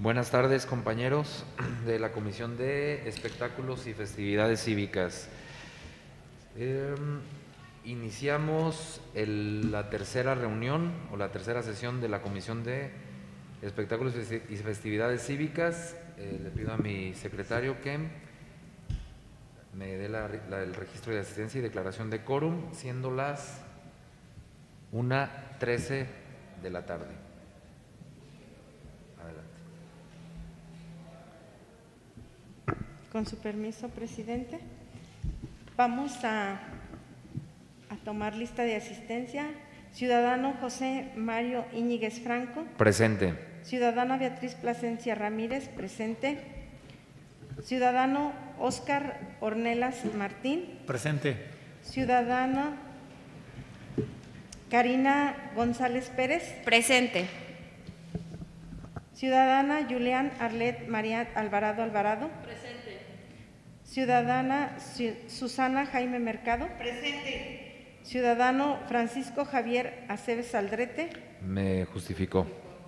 Buenas tardes, compañeros de la Comisión de Espectáculos y Festividades Cívicas. Iniciamos la tercera reunión o la tercera sesión de la Comisión de Espectáculos y Festividades Cívicas. Le pido a mi secretario que me dé el registro de asistencia y declaración de quórum, siendo las 1:13 de la tarde. Adelante. Con su permiso, presidente, vamos a tomar lista de asistencia. Ciudadano José Mario Íñiguez Franco. Presente. Ciudadana Beatriz Plasencia Ramírez. Presente. Ciudadano Óscar Ornelas Martín. Presente. Ciudadana Karina González Pérez. Presente. Ciudadana Julián Arlet María Alvarado Alvarado. Presente. Ciudadana Susana Jaime Mercado. Presente. Ciudadano Francisco Javier Aceves Aldrete. Me justificó.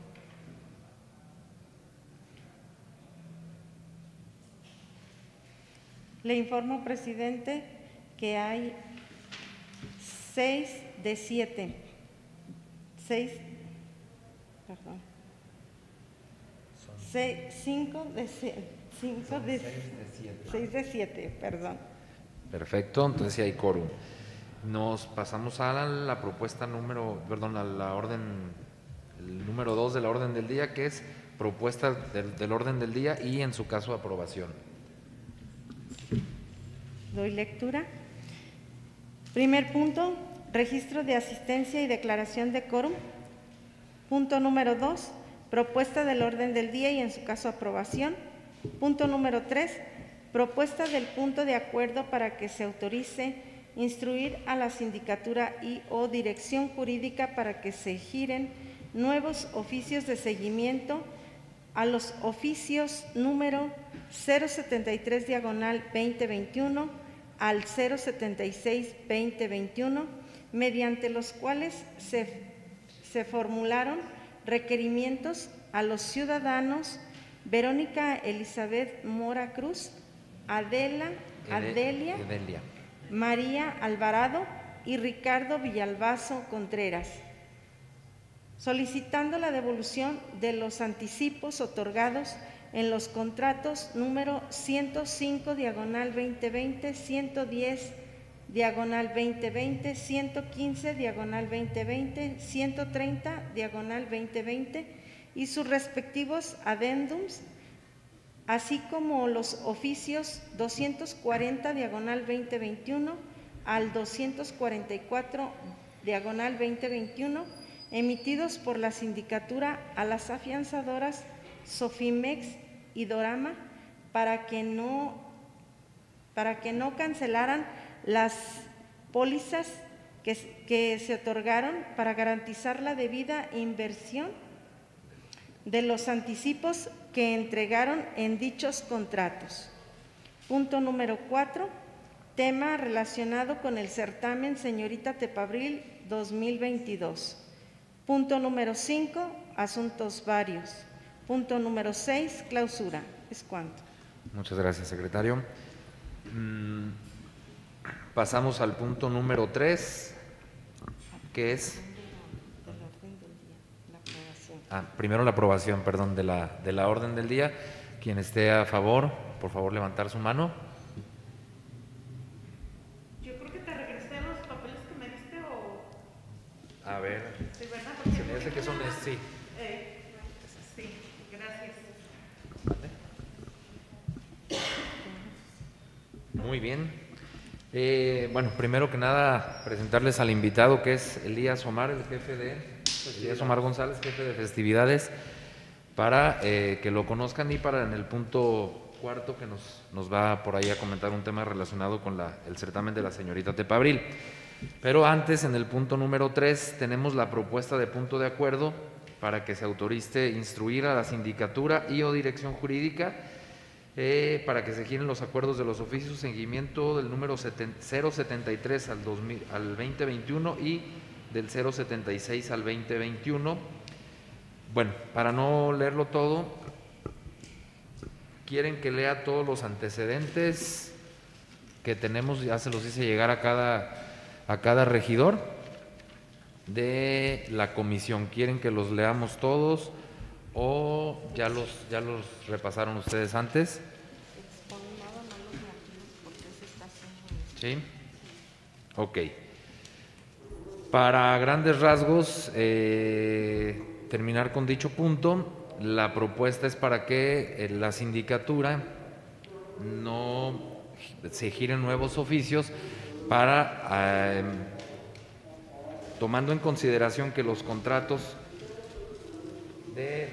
Le informo, presidente, que hay 6 de 7. 5 de 7, perdón. Perfecto, entonces sí hay quórum. Nos pasamos a la propuesta a la orden, el número 2 de la orden del día, que es propuesta del orden del día y en su caso aprobación. Doy lectura. Primer punto, registro de asistencia y declaración de quórum. Punto número 2, propuesta del orden del día y en su caso aprobación. Punto número 3, propuesta del punto de acuerdo para que se autorice instruir a la sindicatura y o dirección jurídica para que se giren nuevos oficios de seguimiento a los oficios número 073/2021 al 076/2021, mediante los cuales se formularon requerimientos a los ciudadanos Verónica Elizabeth Mora Cruz, Adelia María Alvarado y Ricardo Villalbazo Contreras, solicitando la devolución de los anticipos otorgados en los contratos número 105/2020, 110/2020, 115/2020, 130/2020 y sus respectivos adendums, así como los oficios 240/2021 al 244/2021 emitidos por la sindicatura a las afianzadoras Sofimex y Dorama para que no cancelaran las pólizas que se otorgaron para garantizar la debida inversión de los anticipos que entregaron en dichos contratos. Punto número 4, tema relacionado con el certamen Señorita Tepabril 2022. Punto número 5, asuntos varios. Punto número 6, clausura. Es cuanto. Muchas gracias, secretario. Pasamos al punto número 3, que es… primero la aprobación, perdón, de la orden del día. Quien esté a favor, por favor levantar su mano. Yo creo que te regresé los papeles que me diste o… A ver, Sí, ¿verdad? se me hace que son… Sí. Sí, gracias. Muy bien. Bueno, primero que nada, presentarles al invitado, que es Elías Omar, Elías Omar González, jefe de festividades, para que lo conozcan y para en el punto cuarto que nos va por ahí a comentar un tema relacionado con el certamen de la señorita Tepabril. Pero antes, en el punto número 3, tenemos la propuesta de punto de acuerdo para que se autorice instruir a la sindicatura y o dirección jurídica para que se giren los acuerdos de los oficios seguimiento del número 073 al 2021 y del 076 al 2021. Bueno, para no leerlo todo, quieren que lea todos los antecedentes que tenemos, ya se los hice llegar a cada regidor de la comisión. ¿Quieren que los leamos todos o ya los repasaron ustedes antes? ¿Sí? Ok. Para grandes rasgos, terminar con dicho punto, la propuesta es para que la sindicatura no se giren nuevos oficios para, tomando en consideración que los contratos de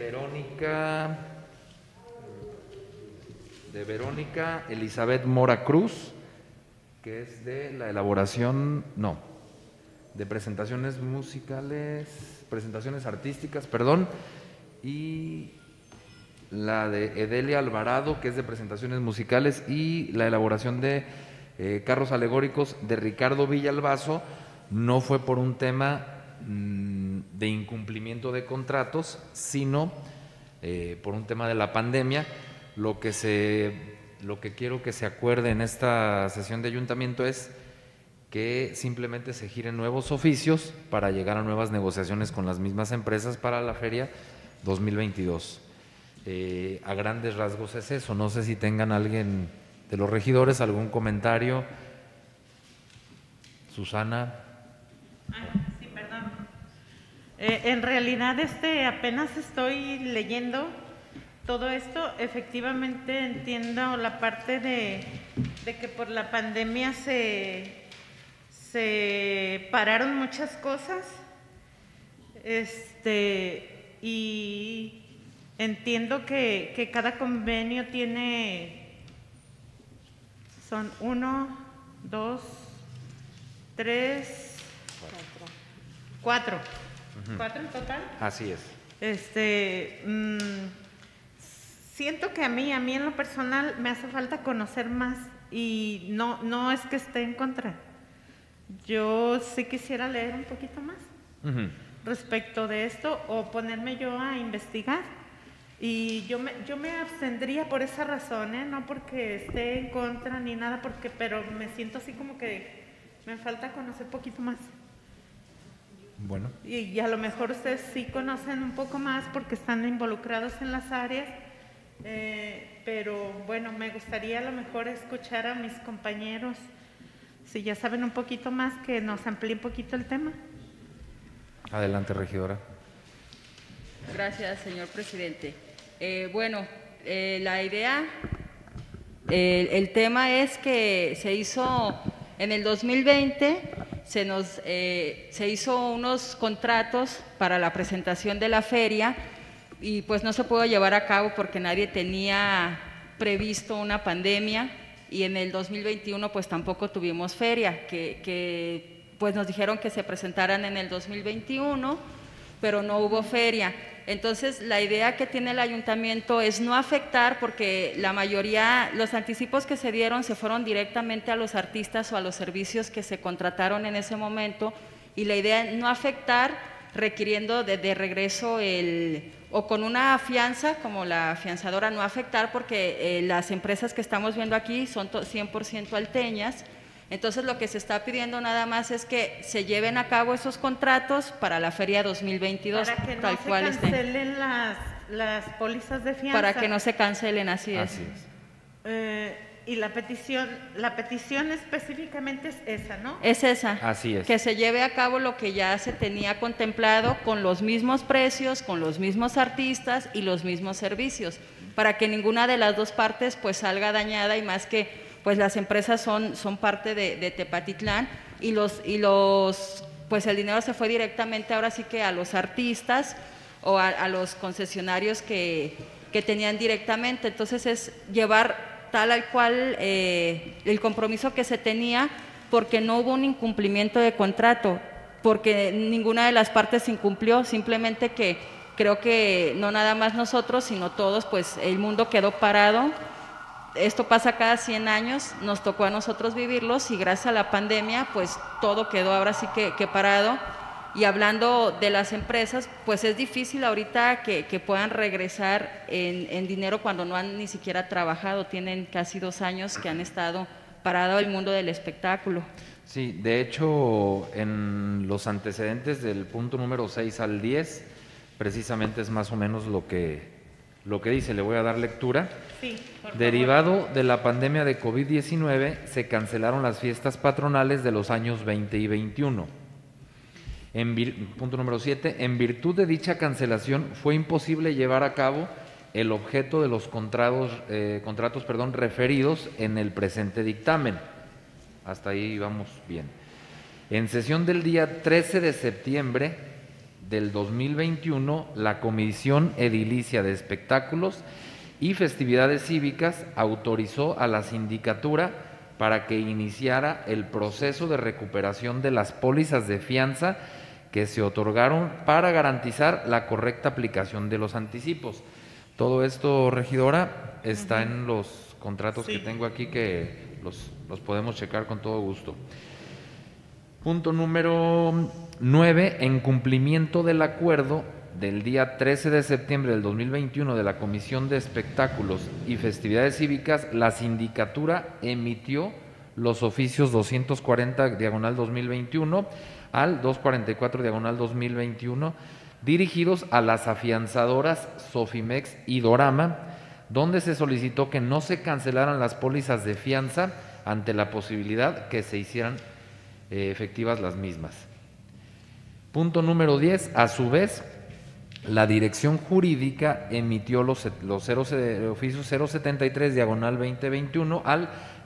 Verónica Elizabeth Mora Cruz, que es de la elaboración, de presentaciones musicales, presentaciones artísticas, perdón, y la de Edelia Alvarado, que es de presentaciones musicales, y la elaboración de carros alegóricos de Ricardo Villalbazo, no fue por un tema de incumplimiento de contratos, sino por un tema de la pandemia. Lo que quiero que se acuerde en esta sesión de ayuntamiento es que simplemente se giren nuevos oficios para llegar a nuevas negociaciones con las mismas empresas para la feria 2022. A grandes rasgos es eso. No sé si tengan alguien de los regidores algún comentario. Susana. Sí, perdón. En realidad apenas estoy leyendo todo esto. Efectivamente entiendo la parte de que por la pandemia se pararon muchas cosas, y entiendo que cada convenio son 1, 2, 3, 4. ¿4 en total? Así es. Siento que a mí en lo personal me hace falta conocer más, y no es que esté en contra. Yo sí quisiera leer un poquito más respecto de esto, o ponerme yo a investigar, y yo me abstendría por esa razón, no porque esté en contra ni nada, pero me siento así como que me falta conocer un poquito más. Bueno. Y a lo mejor ustedes sí conocen un poco más porque están involucrados en las áreas, pero bueno, me gustaría a lo mejor escuchar a mis compañeros, si ya saben un poquito más, que nos amplíe un poquito el tema. Adelante, regidora. Gracias, señor presidente. La idea, el tema es que se hizo en el 2020, se hizo unos contratos para la presentación de la feria, y pues no se pudo llevar a cabo porque nadie tenía previsto una pandemia, y en el 2021 pues tampoco tuvimos feria, que pues nos dijeron que se presentaran en el 2021, pero no hubo feria. Entonces la idea que tiene el ayuntamiento es no afectar, porque la mayoría, los anticipos que se dieron se fueron directamente a los artistas o a los servicios que se contrataron en ese momento, y la idea es no afectar requiriendo de regreso o con una fianza como la fianzadora, no afectar, porque las empresas que estamos viendo aquí son 100% alteñas. Entonces lo que se está pidiendo nada más es que se lleven a cabo esos contratos para la feria 2022, para que no tal se cual cancelen las pólizas de fianza. Para que no se cancelen, así es. Así es. Y la petición específicamente es esa, ¿no? Es esa. Así es. Que se lleve a cabo lo que ya se tenía contemplado, con los mismos precios, con los mismos artistas y los mismos servicios, para que ninguna de las dos partes pues salga dañada, y más que pues las empresas son parte de Tepatitlán, y pues el dinero se fue directamente ahora sí que a los artistas o a los concesionarios que tenían directamente. Entonces es llevar tal al cual el compromiso que se tenía, porque no hubo un incumplimiento de contrato, porque ninguna de las partes incumplió, simplemente que creo que no nada más nosotros, sino todos, pues el mundo quedó parado. Esto pasa cada 100 años, nos tocó a nosotros vivirlos, y gracias a la pandemia pues todo quedó ahora sí que parado. Y hablando de las empresas, pues es difícil ahorita que puedan regresar en dinero cuando no han ni siquiera trabajado. Tienen casi 2 años que han estado parado el mundo del espectáculo. Sí, de hecho, en los antecedentes del punto número 6 al 10, precisamente es más o menos lo que dice. Le voy a dar lectura. Sí, por favor. Derivado de la pandemia de COVID-19, se cancelaron las fiestas patronales de los años 20 y 21. Punto número 7. En virtud de dicha cancelación, fue imposible llevar a cabo el objeto de los contratos referidos en el presente dictamen. Hasta ahí vamos bien. En sesión del día 13 de septiembre del 2021, la Comisión Edilicia de Espectáculos y Festividades Cívicas autorizó a la sindicatura para que iniciara el proceso de recuperación de las pólizas de fianza que se otorgaron para garantizar la correcta aplicación de los anticipos. Todo esto, regidora, está en los contratos que tengo aquí, que los podemos checar con todo gusto. Punto número 9. En cumplimiento del acuerdo del día 13 de septiembre del 2021 de la Comisión de Espectáculos y Festividades Cívicas, la sindicatura emitió los oficios 240/2021 al 244/2021 dirigidos a las afianzadoras Sofimex y Dorama, donde se solicitó que no se cancelaran las pólizas de fianza ante la posibilidad que se hicieran efectivas las mismas. Punto número 10. A su vez, la Dirección Jurídica emitió los oficios 073/2021 al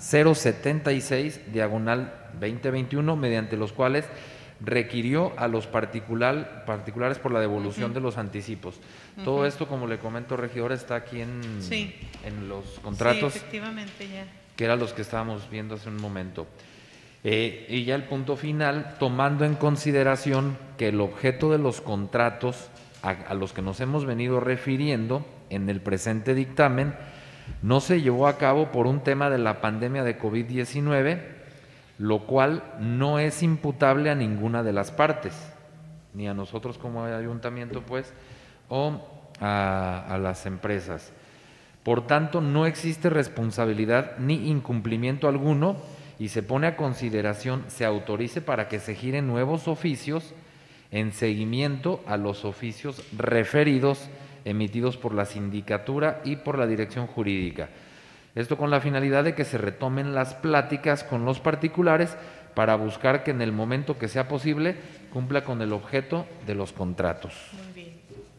076/2021, mediante los cuales requirió a los particulares por la devolución de los anticipos. Todo esto, como le comento, regidora, está aquí en los contratos. Sí, efectivamente, ya. Que eran los que estábamos viendo hace un momento. Y ya el punto final, tomando en consideración que el objeto de los contratos a los que nos hemos venido refiriendo en el presente dictamen no se llevó a cabo por un tema de la pandemia de COVID-19, lo cual no es imputable a ninguna de las partes, ni a nosotros como ayuntamiento, pues, o a las empresas. Por tanto, no existe responsabilidad ni incumplimiento alguno y se pone a consideración se autorice para que se giren nuevos oficios en seguimiento a los oficios referidos emitidos por la sindicatura y por la Dirección Jurídica. Esto con la finalidad de que se retomen las pláticas con los particulares para buscar que en el momento que sea posible cumpla con el objeto de los contratos. Muy bien.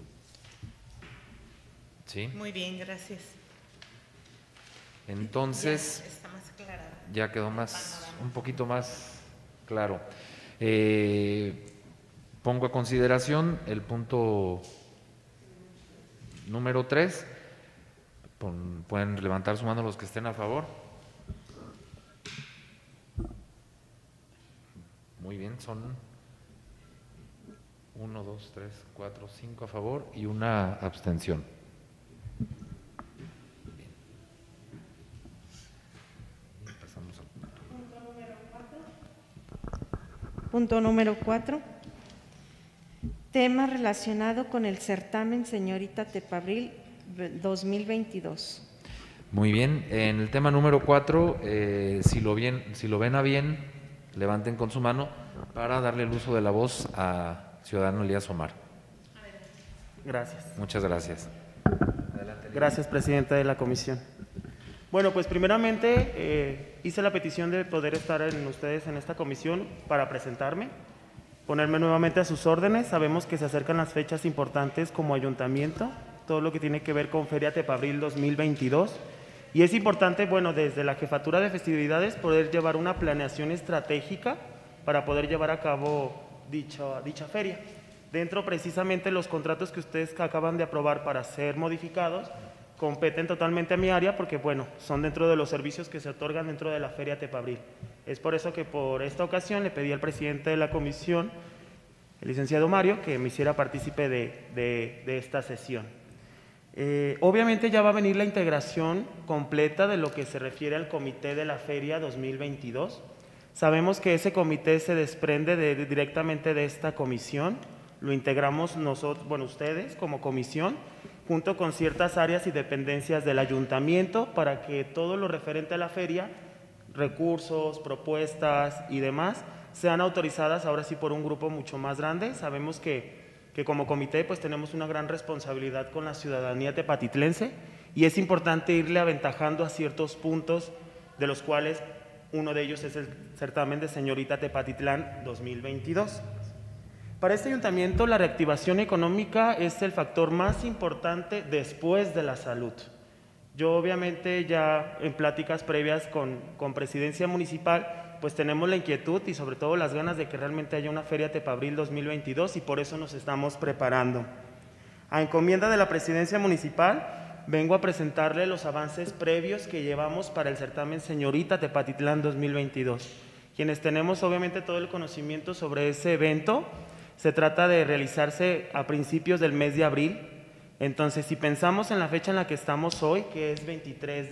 ¿Sí? Muy bien, gracias. Entonces, Ya está más aclarado. ya quedó un poquito más claro. Pongo a consideración el punto número 3. Pueden levantar su mano los que estén a favor. Muy bien, son 1, 2, 3, 4, 5 a favor y una abstención. Bien. Pasamos al Punto número 4. Tema relacionado con el certamen Señorita Tepabril 2022. Muy bien, en el tema número 4, si lo ven a bien, levanten con su mano para darle el uso de la voz a ciudadano Elías Omar. Gracias. Muchas gracias. Adelante, Gracias, presidente de la comisión. Bueno, pues primeramente hice la petición de poder estar ustedes en esta comisión para presentarme, ponerme nuevamente a sus órdenes. Sabemos que se acercan las fechas importantes como ayuntamiento, todo lo que tiene que ver con Feria Tepabril 2022. Y es importante, bueno, desde la Jefatura de Festividades poder llevar una planeación estratégica para poder llevar a cabo dicha feria. Dentro precisamente los contratos que ustedes acaban de aprobar para ser modificados competen totalmente a mi área porque, bueno, son dentro de los servicios que se otorgan dentro de la Feria Tepabril. Es por eso que por esta ocasión le pedí al presidente de la comisión, el licenciado Mario, que me hiciera partícipe de esta sesión. Obviamente ya va a venir la integración completa de lo que se refiere al comité de la Feria 2022. Sabemos que ese comité se desprende directamente de esta comisión, lo integramos nosotros, bueno, ustedes como comisión, junto con ciertas áreas y dependencias del ayuntamiento para que todo lo referente a la feria, recursos, propuestas y demás, sean autorizadas ahora sí por un grupo mucho más grande. Sabemos que como comité pues tenemos una gran responsabilidad con la ciudadanía tepatitlense y es importante irle aventajando a ciertos puntos, de los cuales uno de ellos es el certamen de Señorita Tepatitlán 2022. Para este ayuntamiento la reactivación económica es el factor más importante después de la salud. Yo obviamente ya en pláticas previas con Presidencia Municipal pues tenemos la inquietud y sobre todo las ganas de que realmente haya una Feria Tepabril 2022 y por eso nos estamos preparando. A encomienda de la Presidencia Municipal vengo a presentarle los avances previos que llevamos para el certamen Señorita Tepatitlán 2022. Quienes tenemos obviamente todo el conocimiento sobre ese evento, se trata de realizarse a principios del mes de abril. Entonces, si pensamos en la fecha en la que estamos hoy, que es 24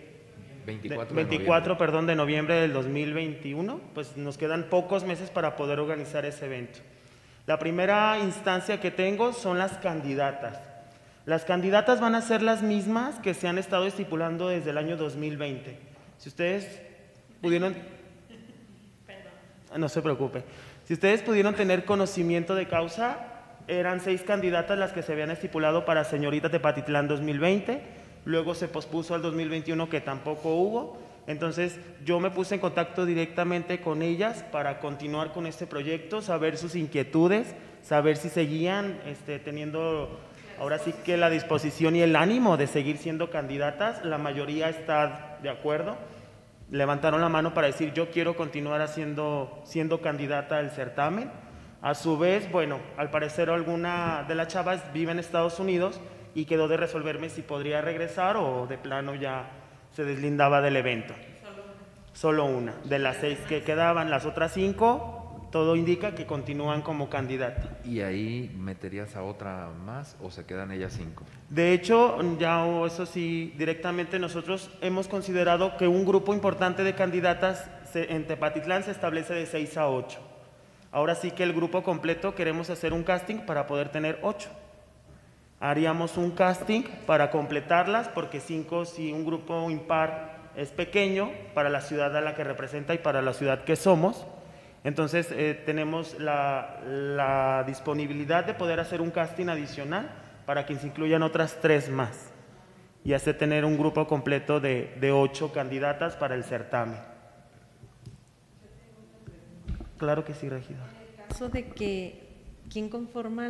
de noviembre del 2021, pues nos quedan pocos meses para poder organizar ese evento. La primera instancia que tengo son las candidatas. Las candidatas van a ser las mismas que se han estado estipulando desde el año 2020. Si ustedes pudieron… No se preocupe. Si ustedes pudieron tener conocimiento de causa, eran 6 candidatas las que se habían estipulado para Señorita Tepatitlán 2020, luego se pospuso al 2021 que tampoco hubo, entonces yo me puse en contacto directamente con ellas para continuar con este proyecto, saber sus inquietudes, saber si seguían teniendo ahora sí que la disposición y el ánimo de seguir siendo candidatas. La mayoría está de acuerdo, levantaron la mano para decir yo quiero continuar siendo candidata al certamen. A su vez, bueno, al parecer alguna de las chavas vive en Estados Unidos y quedó de resolverme si podría regresar o de plano ya se deslindaba del evento. Solo una. De las 6 que quedaban, las otras 5, todo indica que continúan como candidata. ¿Y ahí meterías a otra más o se quedan ellas 5? De hecho, ya eso sí, directamente nosotros hemos considerado que un grupo importante de candidatas en Tepatitlán se establece de 6 a 8. Ahora sí que el grupo completo queremos hacer un casting para poder tener 8. Haríamos un casting para completarlas porque 5, si un grupo impar es pequeño para la ciudad a la que representa y para la ciudad que somos. Entonces tenemos la disponibilidad de poder hacer un casting adicional para que se incluyan otras 3 más y así tener un grupo completo de 8 candidatas para el certamen. Claro que sí, regidor. En el caso de que, ¿quién conforma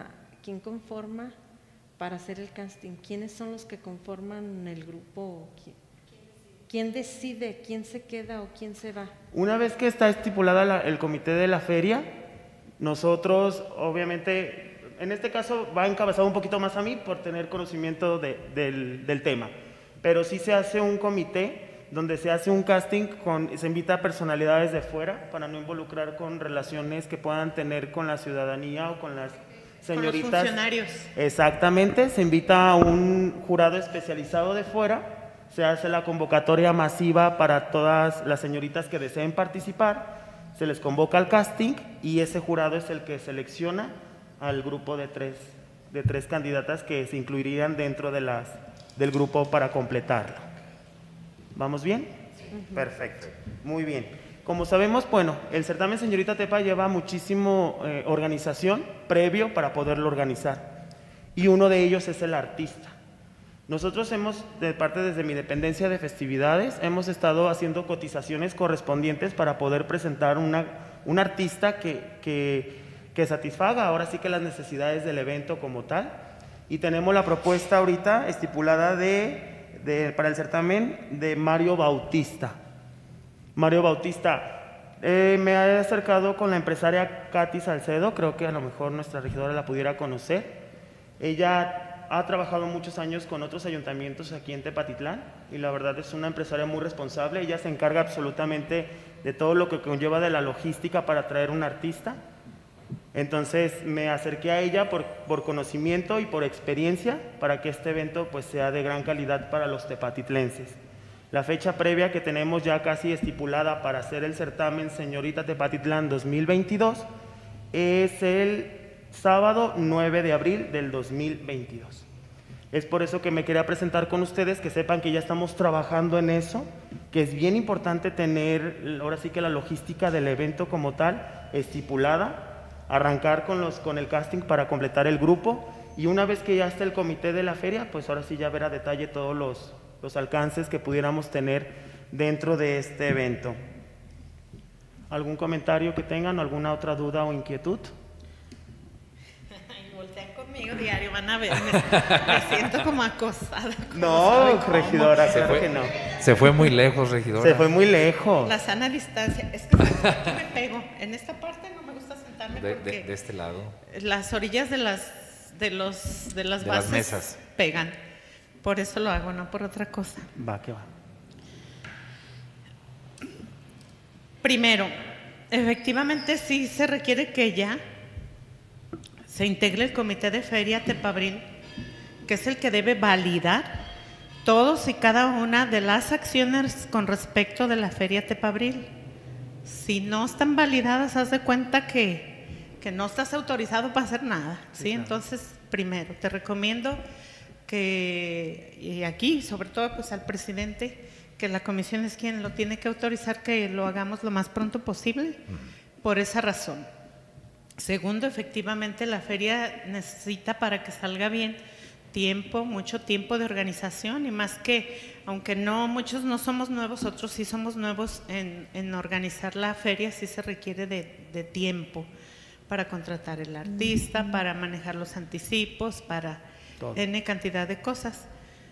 para hacer el casting? ¿Quiénes son los que conforman el grupo? ¿Quién decide quién se queda o quién se va? Una vez que está estipulada el comité de la feria, nosotros obviamente, en este caso va encabezado un poquito más a mí por tener conocimiento del tema, pero sí se hace un comité donde se hace un casting, se invita a personalidades de fuera para no involucrar con relaciones que puedan tener con la ciudadanía o con las señoritas. Con los funcionarios. Exactamente, se invita a un jurado especializado de fuera, se hace la convocatoria masiva para todas las señoritas que deseen participar, se les convoca al casting y ese jurado es el que selecciona al grupo de tres candidatas que se incluirían dentro del grupo para completarlo. ¿Vamos bien? Sí. Perfecto, muy bien. Como sabemos, bueno, el certamen Señorita Tepa lleva muchísimo organización previo para poderlo organizar y uno de ellos es el artista. Nosotros desde mi dependencia de festividades, hemos estado haciendo cotizaciones correspondientes para poder presentar un artista que satisfaga ahora sí que las necesidades del evento como tal y tenemos la propuesta ahorita estipulada para el certamen de Mario Bautista. Mario Bautista, me he acercado con la empresaria Katy Salcedo, creo que a lo mejor nuestra regidora la pudiera conocer. Ella ha trabajado muchos años con otros ayuntamientos aquí en Tepatitlán y la verdad es una empresaria muy responsable. Ella se encarga absolutamente de todo lo que conlleva de la logística para traer un artista. Entonces me acerqué a ella por conocimiento y por experiencia para que este evento pues sea de gran calidad para los tepatitlenses. La fecha previa que tenemos ya casi estipulada para hacer el certamen Señorita Tepatitlán 2022 es el sábado 9 de abril del 2022. Es por eso que me quería presentar con ustedes, que sepan que ya estamos trabajando en eso, que es bien importante tener ahora sí que la logística del evento como tal estipulada, arrancar con el casting para completar el grupo, y una vez que ya esté el comité de la feria, pues ahora sí ya ver a detalle todos los alcances que pudiéramos tener dentro de este evento. ¿Algún comentario que tengan, alguna otra duda o inquietud? Voltean conmigo diario, van a ver, me siento como acosada. No, regidora, claro que no. Se fue muy lejos, regidora. Se fue muy lejos. La sana distancia. Es que aquí me pego. En esta parte no me gusta sentarme porque de este lado. las orillas de las bases mesas pegan. Por eso lo hago, no por otra cosa. Va, que va. Primero, efectivamente sí se requiere que ya se integre el comité de feria Tepabril, que es el que debe validar todos y cada una de las acciones con respecto de la feria Tepabril. Si no están validadas, haz de cuenta que no estás autorizado para hacer nada, ¿sí? Claro. Entonces, primero, te recomiendo que, y aquí, sobre todo pues al presidente, que la comisión es quien lo tiene que autorizar, que lo hagamos lo más pronto posible, por esa razón. Segundo, efectivamente la feria necesita, para que salga bien, tiempo, mucho tiempo de organización, y más que, aunque no, muchos no somos nuevos, otros sí somos nuevos en organizar la feria, sí se requiere de tiempo para contratar el artista, para manejar los anticipos, para todo. N cantidad de cosas.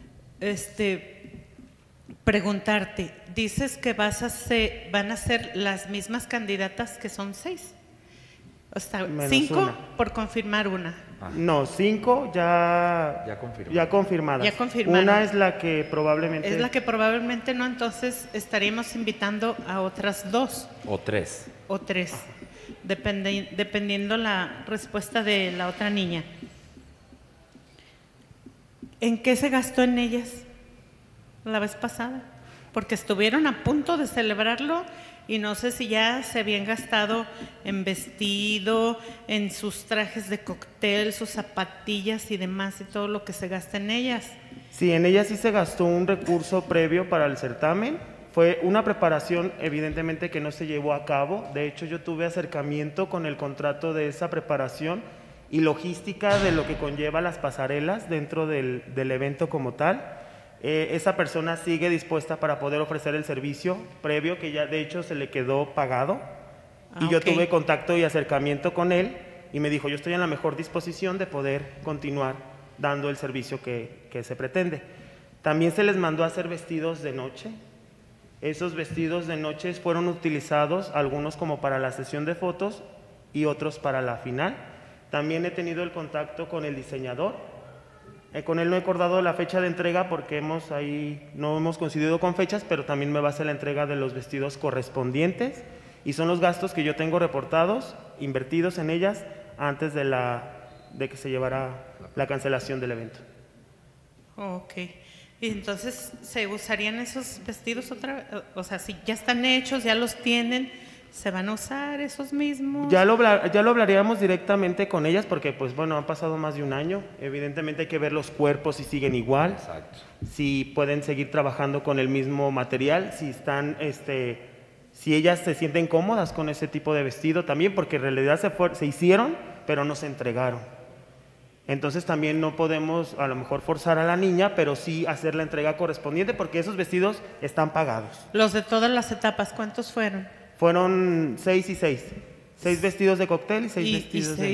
Preguntarte, dices que van a ser las mismas candidatas, que son 6. O sea, 5 por confirmar una. No, 5 ya confirmadas. Ya confirmadas. Una es la que probablemente... Es la que probablemente no, entonces estaríamos invitando a otras 2. O 3. O 3, dependiendo la respuesta de la otra niña. ¿En qué se gastó en ellas la vez pasada? Porque estuvieron a punto de celebrarlo y no sé si ya se habían gastado en vestido, en sus trajes de cóctel, sus zapatillas y demás, y todo lo que se gasta en ellas. Sí, en ellas sí se gastó un recurso previo para el certamen. Fue una preparación evidentemente que no se llevó a cabo. De hecho, yo tuve acercamiento con el contrato de esa preparación y logística de lo que conlleva las pasarelas dentro del evento como tal. Esa persona sigue dispuesta para poder ofrecer el servicio previo, que ya de hecho se le quedó pagado. Y yo tuve contacto y acercamiento con él y me dijo, yo estoy en la mejor disposición de poder continuar dando el servicio que se pretende. También se les mandó a hacer vestidos de noche. Esos vestidos de noche fueron utilizados, algunos como para la sesión de fotos y otros para la final. También he tenido el contacto con el diseñador. Con él no he acordado la fecha de entrega porque no hemos coincidido con fechas, pero también me va a hacer la entrega de los vestidos correspondientes y son los gastos que yo tengo reportados, invertidos en ellas antes de que se llevara la cancelación del evento. Ok. Y entonces, ¿se usarían esos vestidos otra vez? O sea, si ya están hechos, ya los tienen, ¿se van a usar esos mismos? Ya lo hablaríamos directamente con ellas porque, pues bueno, han pasado más de un año. Evidentemente hay que ver los cuerpos si siguen igual. Exacto. Si pueden seguir trabajando con el mismo material, si están, si ellas se sienten cómodas con ese tipo de vestido también, porque en realidad se hicieron, pero no se entregaron. Entonces también no podemos a lo mejor forzar a la niña, pero sí hacer la entrega correspondiente porque esos vestidos están pagados. Los de todas las etapas, ¿cuántos fueron? Fueron 6 y 6. 6 vestidos de cóctel y 6 vestidos de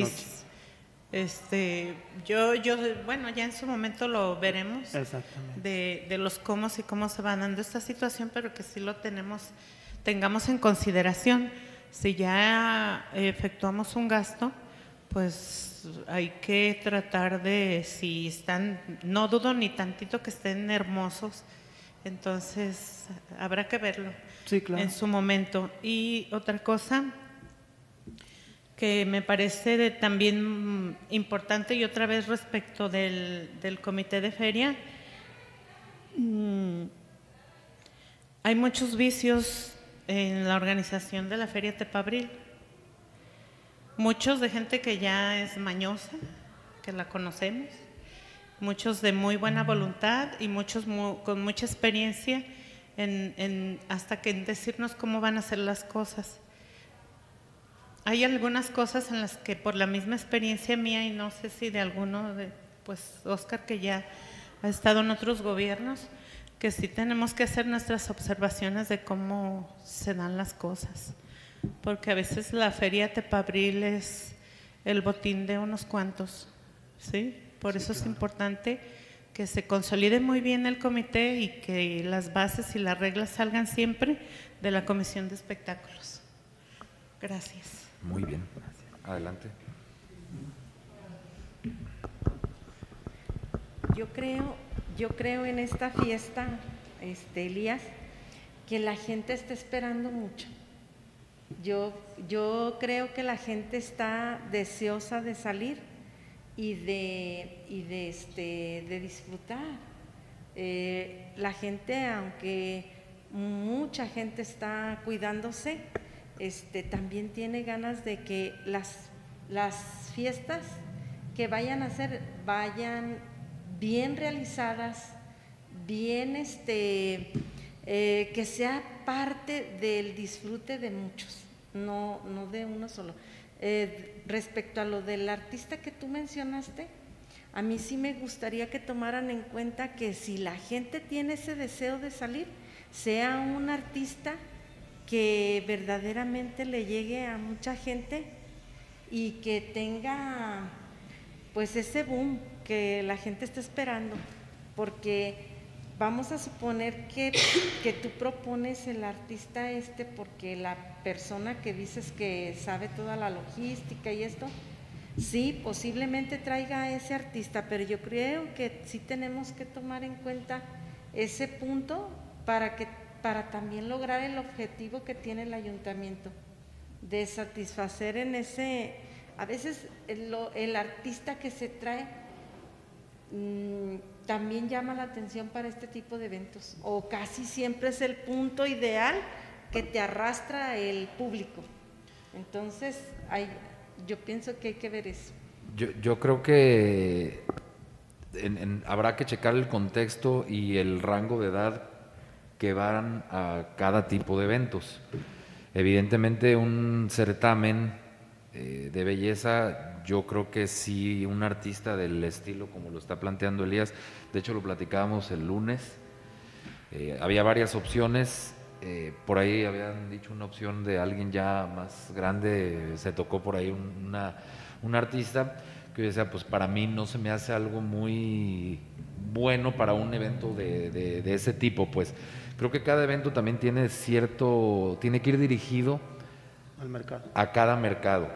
noche. Bueno, ya en su momento lo veremos. Exactamente. De los cómo y cómo se va dando esta situación, pero que sí lo tengamos en consideración. Si ya efectuamos un gasto, pues hay que tratar de, si están, no dudo ni tantito que estén hermosos, entonces habrá que verlo. Sí, claro. En su momento. Y otra cosa que me parece también importante, y otra vez respecto del comité de feria, Hay muchos vicios en la organización de la Feria Tepabril. Muchos de gente que ya es mañosa, que la conocemos, muchos de muy buena voluntad y muchos con mucha experiencia hasta que en decirnos cómo van a hacer las cosas. Hay algunas cosas en las que por la misma experiencia mía y no sé si de alguno, pues Óscar que ya ha estado en otros gobiernos, que sí tenemos que hacer nuestras observaciones de cómo se dan las cosas. Porque a veces la Feria Tepabril es el botín de unos cuantos, ¿sí? Por eso es importante que se consolide muy bien el comité y que las bases y las reglas salgan siempre de la Comisión de Espectáculos. Gracias. Muy bien, adelante. Yo creo en esta fiesta, Elías, que la gente está esperando mucho. Yo creo que la gente está deseosa de salir y de disfrutar. La gente, aunque mucha gente está cuidándose, también tiene ganas de que las fiestas que vayan a hacer vayan bien realizadas, bien que sea parte del disfrute de muchos, no de uno solo. Respecto a lo del artista que tú mencionaste, a mí sí me gustaría que tomaran en cuenta que si la gente tiene ese deseo de salir, sea un artista que verdaderamente le llegue a mucha gente y que tenga pues ese boom que la gente está esperando, porque vamos a suponer que tú propones el artista porque la persona que dices que sabe toda la logística y esto, sí, posiblemente traiga a ese artista, pero yo creo que sí tenemos que tomar en cuenta ese punto para también lograr el objetivo que tiene el ayuntamiento, de satisfacer en ese, a veces el artista que se trae también llama la atención para este tipo de eventos, o casi siempre es el punto ideal que te arrastra el público. Entonces, yo pienso que hay que ver eso. Yo creo que habrá que checar el contexto y el rango de edad que van a cada tipo de eventos. Evidentemente un certamen de belleza, yo creo que sí, un artista del estilo como lo está planteando Elías, de hecho lo platicábamos el lunes, había varias opciones, por ahí habían dicho una opción de alguien ya más grande, se tocó por ahí un artista que yo decía, pues para mí no se me hace algo muy bueno para un evento de ese tipo, pues creo que cada evento también tiene que ir dirigido al mercado, a cada mercado.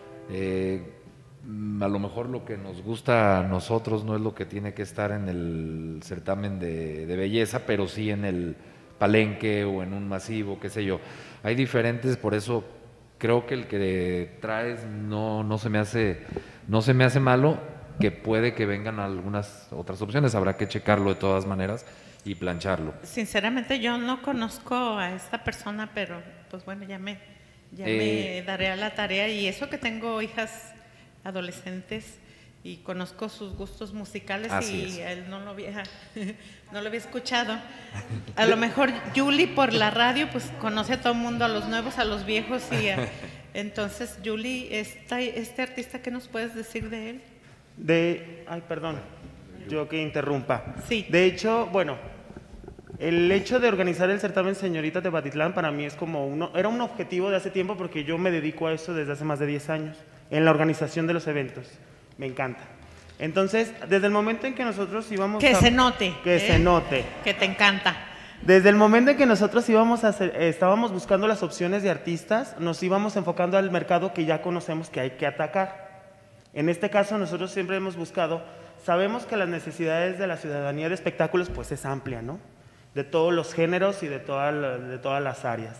A lo mejor lo que nos gusta a nosotros no es lo que tiene que estar en el certamen de belleza, pero sí en el palenque o en un masivo, qué sé yo. Hay diferentes, por eso creo que el que traes no se me hace malo, que puede que vengan algunas otras opciones, habrá que checarlo de todas maneras y plancharlo. Sinceramente yo no conozco a esta persona, pero pues bueno, ya me daré a la tarea, y eso que tengo hijas adolescentes y conozco sus gustos musicales. Así y es. él no lo había escuchado. A lo mejor Julie por la radio pues conoce a todo el mundo, a los nuevos, a los viejos, entonces Julie, este artista, ¿qué nos puedes decir de él? Ay, perdón, yo que interrumpa. Sí. De hecho, bueno, el hecho de organizar el certamen Señorita Tepatitlán para mí es era un objetivo de hace tiempo, porque yo me dedico a eso desde hace más de 10 años, en la organización de los eventos. Me encanta. Entonces, desde el momento en que nosotros íbamos se note. Se note. Que te encanta. Desde el momento en que nosotros estábamos buscando las opciones de artistas, nos íbamos enfocando al mercado que ya conocemos que hay que atacar. En este caso, nosotros siempre hemos sabemos que las necesidades de la ciudadanía de espectáculos pues es amplia, ¿no? De todos los géneros y de todas las áreas.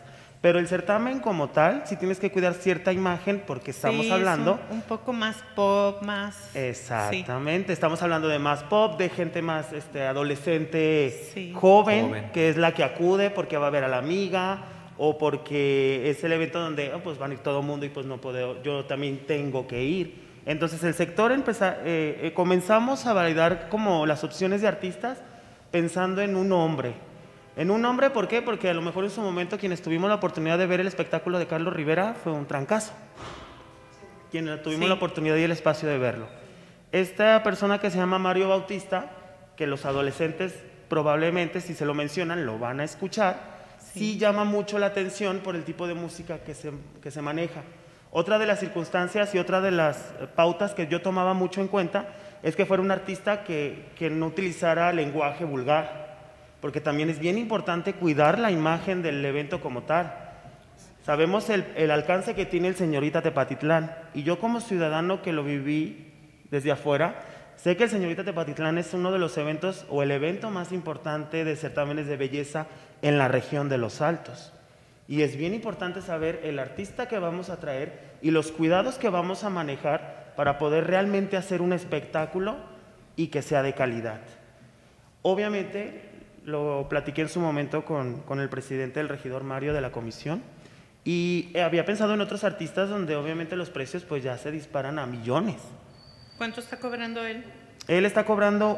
Pero el certamen como tal, sí tienes que cuidar cierta imagen porque estamos Sí, hablando... es un poco más pop, más... Exactamente, estamos hablando de más pop, de gente más adolescente Sí. joven, que es la que acude porque va a ver a la amiga o porque es el evento donde pues van a ir todo el mundo y pues no puedo, yo también tengo que ir. Entonces el sector comenzamos a validar como las opciones de artistas pensando en un hombre. En un hombre, ¿por qué? Porque a lo mejor en su momento quienes tuvimos la oportunidad de ver el espectáculo de Carlos Rivera fue un trancazo. Quienes tuvimos Sí. la oportunidad y el espacio de verlo. Esta persona que se llama Mario Bautista, que los adolescentes probablemente, si se lo mencionan, lo van a escuchar, sí llama mucho la atención por el tipo de música que se maneja. Otra de las circunstancias y otra de las pautas que yo tomaba mucho en cuenta es que fuera un artista que no utilizara lenguaje vulgar, porque también es bien importante cuidar la imagen del evento como tal. Sabemos el alcance que tiene el Señorita Tepatitlán, y yo como ciudadano que lo viví desde afuera, sé que el Señorita Tepatitlán es uno de los eventos o el evento más importante de certámenes de belleza en la región de Los Altos. Y es bien importante saber el artista que vamos a traer y los cuidados que vamos a manejar para poder realmente hacer un espectáculo y que sea de calidad. Obviamente, lo platiqué en su momento con el presidente, el regidor Mario de la comisión, y había pensado en otros artistas donde obviamente los precios pues ya se disparan a millones. ¿Cuánto está cobrando él? Él está cobrando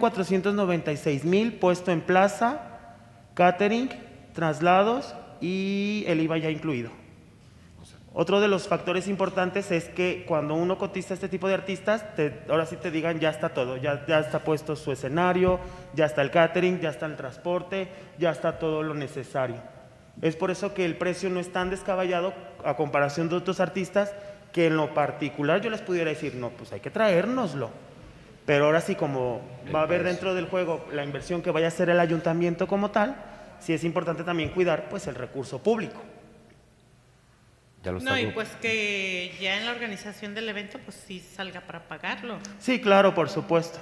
1.496.000 puesto en plaza, catering, traslados y el IVA ya incluido. Otro de los factores importantes es que cuando uno cotiza este tipo de artistas, ahora sí te digan ya está todo, ya está puesto su escenario, ya está el catering, ya está el transporte, ya está todo lo necesario. Es por eso que el precio no es tan descabellado a comparación de otros artistas que en lo particular yo les pudiera decir, no, pues hay que traérnoslo. Pero ahora sí, como va a haber dentro del juego la inversión que vaya a hacer el ayuntamiento como tal, sí es importante también cuidar pues el recurso público. Ya lo está No, y pues que ya en la organización del evento pues sí salga para pagarlo. Sí, claro, por supuesto.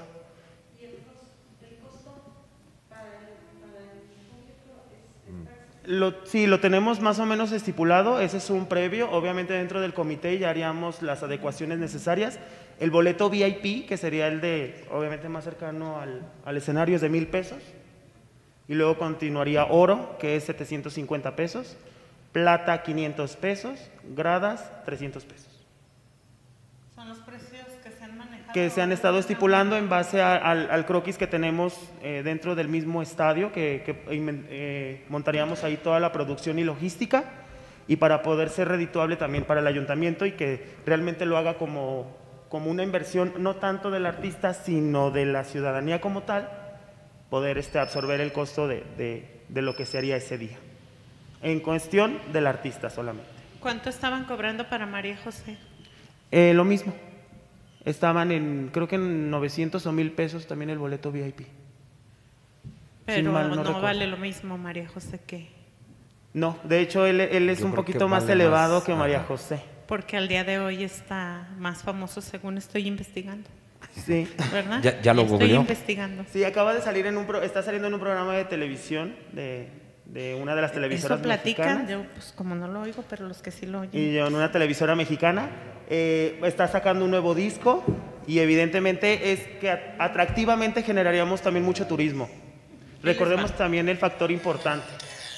Sí, lo tenemos más o menos estipulado, ese es un previo, obviamente dentro del comité ya haríamos las adecuaciones necesarias. El boleto VIP, que sería el de, obviamente más cercano al escenario, es de 1,000 pesos, y luego continuaría oro, que es 750 pesos, plata 500 pesos, gradas 300 pesos. Son los precios que se han manejado. Que se han estado estipulando en base al croquis que tenemos dentro del mismo estadio, que montaríamos ahí toda la producción y logística, y para poder ser redituable también para el ayuntamiento y que realmente lo haga como una inversión, no tanto del artista, sino de la ciudadanía como tal, poder absorber el costo de lo que se haría ese día. En cuestión del artista solamente. ¿Cuánto estaban cobrando para María José? Lo mismo. Estaban creo que en 900 o 1,000 pesos también el boleto VIP. Pero mal no no recuerdo. vale lo mismo María José que... No, de hecho él es Yo un creo poquito que más vale elevado más, que María ajá. José. Porque al día de hoy está más famoso según estoy investigando, Sí. ¿verdad? Ya lo Estoy googleó. investigando. Sí, acaba de salir está saliendo en un programa de televisión de una de las televisoras Eso platican, mexicanas. yo pues como no lo oigo, pero los que sí lo oyen. Y en una televisora mexicana. Está sacando un nuevo disco y evidentemente es que atractivamente generaríamos también mucho turismo. Recordemos también el factor importante.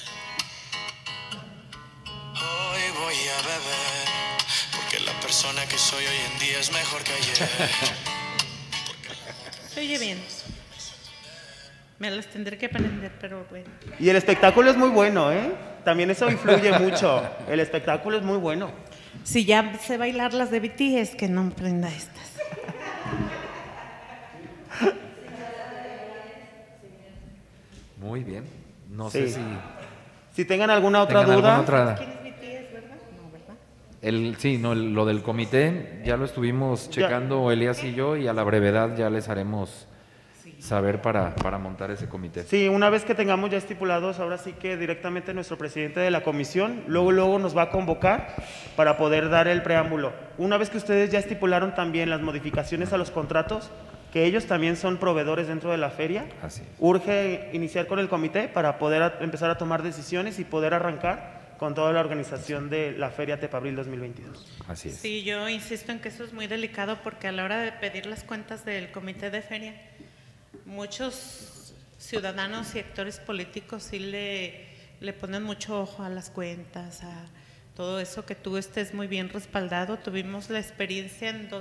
Hoy voy a beber, porque la persona que soy hoy en día es mejor que ayer. Se oye bien. Me las tendré que aprender, pero bueno. Y el espectáculo es muy bueno, ¿eh? También eso influye mucho. El espectáculo es muy bueno. Si ya sé bailar las de BTS, que no aprenda estas. Muy bien. No Sí. sé si Si tengan alguna otra tengan duda, alguna otra. ¿Quién es BTS, verdad? No, ¿verdad? Sí, no, lo del comité ya lo estuvimos checando Elías y yo, y a la brevedad ya les haremos saber para montar ese comité. sí, una vez que tengamos ya estipulados, ahora sí que directamente nuestro presidente de la comisión, luego nos va a convocar para poder dar el preámbulo. Una vez que ustedes ya estipularon también las modificaciones a los contratos, que ellos también son proveedores dentro de la feria, Así es. urge iniciar con el comité para poder empezar a tomar decisiones y poder arrancar con toda la organización de la Feria Tepabril 2022. Así es. Sí, yo insisto en que eso es muy delicado porque a la hora de pedir las cuentas del comité de feria, muchos ciudadanos y actores políticos sí le ponen mucho ojo a las cuentas, a todo eso, que tú estés muy bien respaldado. Tuvimos la experiencia en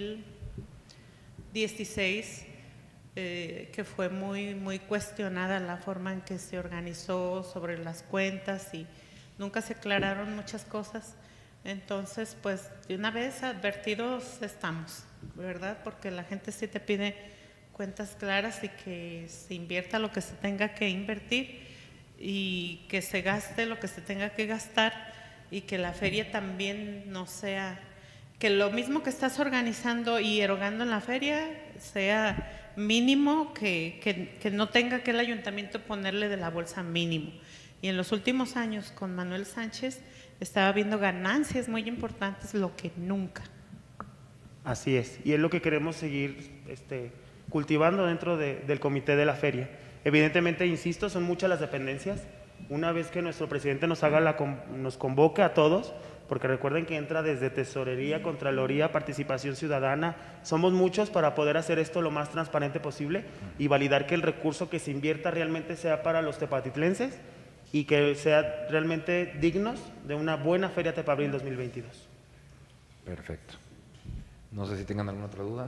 2016 que fue muy cuestionada la forma en que se organizó sobre las cuentas y nunca se aclararon muchas cosas. Entonces, pues de una vez advertidos estamos, ¿verdad? Porque la gente sí te pide cuentas claras y que se invierta lo que se tenga que invertir y que se gaste lo que se tenga que gastar y que la feria también no sea, que lo mismo que estás organizando y erogando en la feria sea mínimo, que no tenga que el ayuntamiento ponerle de la bolsa mínimo. Y en los últimos años con Manuel Sánchez estaba viendo ganancias muy importantes, lo que nunca. Así es, y es lo que queremos seguir cultivando dentro del comité de la feria. Evidentemente, insisto, son muchas las dependencias. Una vez que nuestro presidente nos convoque a todos, porque recuerden que entra desde Tesorería, Contraloría, Participación Ciudadana, somos muchos para poder hacer esto lo más transparente posible y validar que el recurso que se invierta realmente sea para los tepatitlenses y que sea realmente dignos de una buena Feria Tepabril 2022. Perfecto. No sé si tengan alguna otra duda.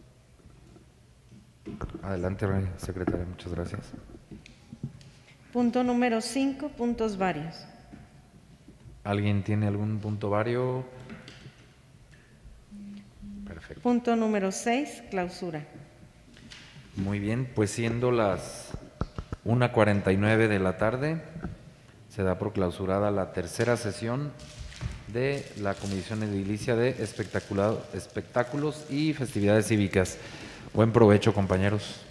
Adelante, secretaria, muchas gracias. Punto número 5, puntos varios. ¿Alguien tiene algún punto vario? Perfecto. Punto número 6, clausura. Muy bien, pues siendo las 1:49 de la tarde, se da por clausurada la tercera sesión de la Comisión Edilicia de Espectáculos y Festividades Cívicas. Buen provecho, compañeros.